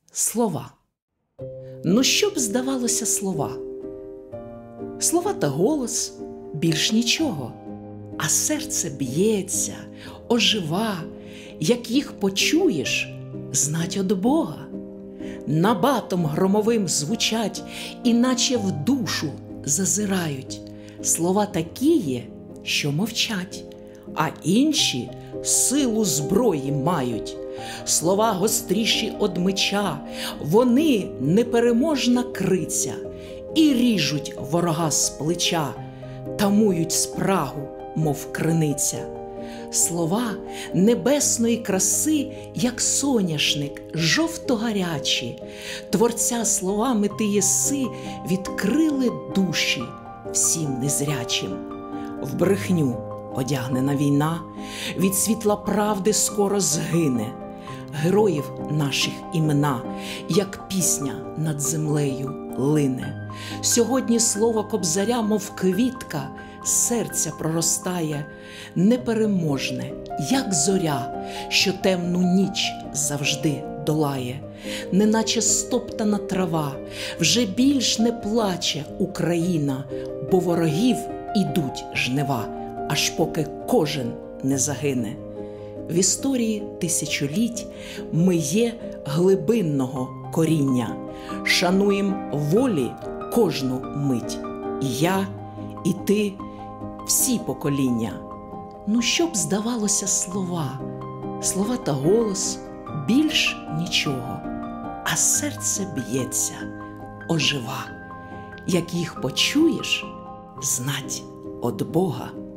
Слова. Ну що б здавалося слова? Слова та голос – більш нічого, а серце б'ється, ожива, як їх почуєш, знать од Бога. Набатом громовим звучать, іначе в душу зазирають. Слова такії, що мовчать, а інші силу зброї мають. Слова гостріші од меча, вони непереможна криця, і ріжуть ворога з плеча, тамують спрагу, мов криниця. Слова небесної краси, як соняшник, жовто-гарячі, Творця словами ти єси, відкрили душі всім незрячим. В брехню одягнена війна, від світла правди скоро згине. Героїв наших імена, як пісня над землею лине. Сьогодні слово Кобзаря, мов квітка, серця проростає, непереможне, як зоря, що темну ніч завжди долає. Неначе стоптана трава, вже більш не плаче Україна, бо ворогів ідуть жнива, аж поки кожен не загине. В історії тисячоліть ми є глибинного коріння, шануєм волі кожну мить. І я, і ти, всі покоління. Ну що б здавалося слова? Слова та голос – більш нічого, а серце б'ється, ожива. Як їх почуєш, знать од Бога.